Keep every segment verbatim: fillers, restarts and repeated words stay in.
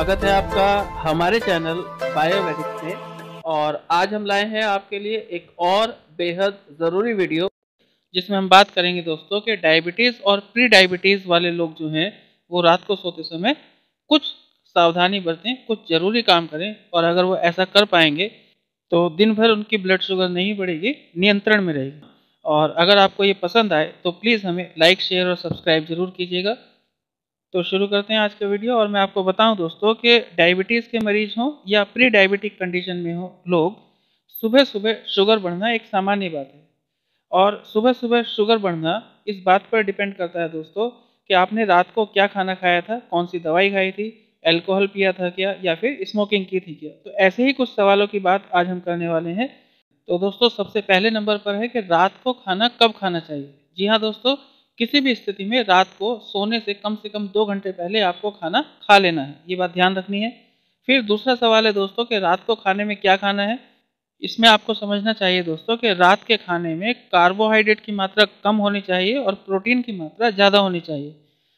स्वागत है आपका हमारे चैनल बायोवेदिक में। और आज हम लाए हैं आपके लिए एक और बेहद ज़रूरी वीडियो, जिसमें हम बात करेंगे दोस्तों कि डायबिटीज़ और प्री डायबिटीज़ वाले लोग जो हैं वो रात को सोते समय कुछ सावधानी बरतें, कुछ ज़रूरी काम करें, और अगर वो ऐसा कर पाएंगे तो दिन भर उनकी ब्लड शुगर नहीं बढ़ेगी, नियंत्रण में रहेगी। और अगर आपको ये पसंद आए तो प्लीज़ हमें लाइक, शेयर और सब्सक्राइब ज़रूर कीजिएगा। तो शुरू करते हैं आज का वीडियो। और मैं आपको बताऊं दोस्तों कि डायबिटीज़ के मरीज हों या प्री डायबिटिक कंडीशन में हो लोग, सुबह सुबह शुगर बढ़ना एक सामान्य बात है। और सुबह सुबह शुगर बढ़ना इस बात पर डिपेंड करता है दोस्तों कि आपने रात को क्या खाना खाया था, कौन सी दवाई खाई थी, अल्कोहल पिया था क्या, या फिर स्मोकिंग की थी क्या। तो ऐसे ही कुछ सवालों की बात आज हम करने वाले हैं। तो दोस्तों सबसे पहले नंबर पर है कि रात को खाना कब खाना चाहिए। जी हाँ दोस्तों, किसी भी स्थिति में रात को सोने से कम से कम दो घंटे पहले आपको खाना खा लेना है, ये बात ध्यान रखनी है। फिर दूसरा सवाल है दोस्तों कि रात को खाने में क्या खाना है। इसमें आपको समझना चाहिए दोस्तों कि रात के खाने में कार्बोहाइड्रेट की मात्रा कम होनी चाहिए और प्रोटीन की मात्रा ज़्यादा होनी चाहिए।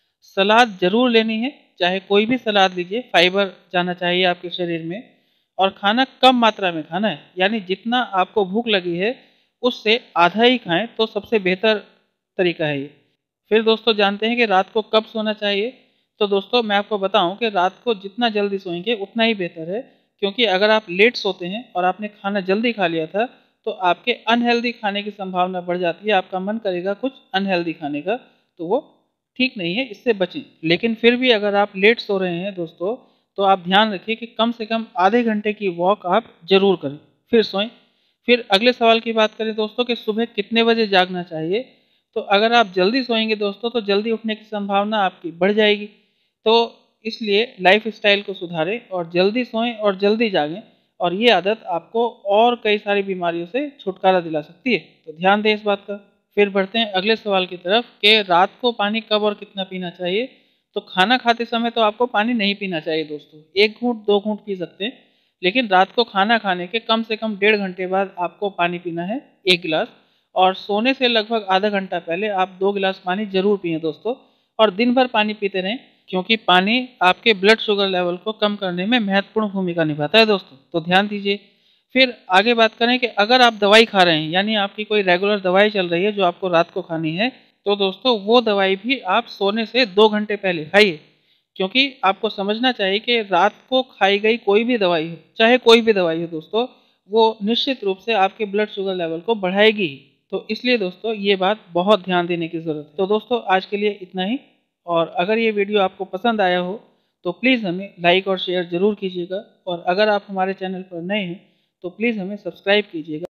सलाद जरूर लेनी है, चाहे कोई भी सलाद लीजिए, फाइबर जाना चाहिए आपके शरीर में। और खाना कम मात्रा में खाना है, यानी जितना आपको भूख लगी है उससे आधा ही खाएं तो सबसे बेहतर तरीका है ये। फिर दोस्तों जानते हैं कि रात को कब सोना चाहिए। तो दोस्तों मैं आपको बताऊं कि रात को जितना जल्दी सोएंगे उतना ही बेहतर है, क्योंकि अगर आप लेट सोते हैं और आपने खाना जल्दी खा लिया था तो आपके अनहेल्दी खाने की संभावना बढ़ जाती है। आपका मन करेगा कुछ अनहेल्दी खाने का, तो वो ठीक नहीं है, इससे बचें। लेकिन फिर भी अगर आप लेट सो रहे हैं दोस्तों, तो आप ध्यान रखिए कि कम से कम आधे घंटे की वॉक आप जरूर करें, फिर सोएं। फिर अगले सवाल की बात करें दोस्तों कि सुबह कितने बजे जागना चाहिए। तो अगर आप जल्दी सोएंगे दोस्तों तो जल्दी उठने की संभावना आपकी बढ़ जाएगी। तो इसलिए लाइफ स्टाइल को सुधारें और जल्दी सोएं और जल्दी जागें, और ये आदत आपको और कई सारी बीमारियों से छुटकारा दिला सकती है। तो ध्यान दें इस बात का। फिर बढ़ते हैं अगले सवाल की तरफ कि रात को पानी कब और कितना पीना चाहिए। तो खाना खाते समय तो आपको पानी नहीं पीना चाहिए दोस्तों, एक घूंट दो घूंट पी सकते हैं। लेकिन रात को खाना खाने के कम से कम डेढ़ घंटे बाद आपको पानी पीना है, एक गिलास। और सोने से लगभग आधा घंटा पहले आप दो गिलास पानी जरूर पिए दोस्तों। और दिन भर पानी पीते रहें, क्योंकि पानी आपके ब्लड शुगर लेवल को कम करने में महत्वपूर्ण भूमिका निभाता है दोस्तों, तो ध्यान दीजिए। फिर आगे बात करें कि अगर आप दवाई खा रहे हैं, यानी आपकी कोई रेगुलर दवाई चल रही है जो आपको रात को खानी है, तो दोस्तों वो दवाई भी आप सोने से दो घंटे पहले खाइए। क्योंकि आपको समझना चाहिए कि रात को खाई गई कोई भी दवाई हो, चाहे कोई भी दवाई हो दोस्तों, वो निश्चित रूप से आपके ब्लड शुगर लेवल को बढ़ाएगी। तो इसलिए दोस्तों ये बात बहुत ध्यान देने की ज़रूरत है। तो दोस्तों आज के लिए इतना ही। और अगर ये वीडियो आपको पसंद आया हो तो प्लीज़ हमें लाइक और शेयर ज़रूर कीजिएगा। और अगर आप हमारे चैनल पर नए हैं तो प्लीज़ हमें सब्सक्राइब कीजिएगा।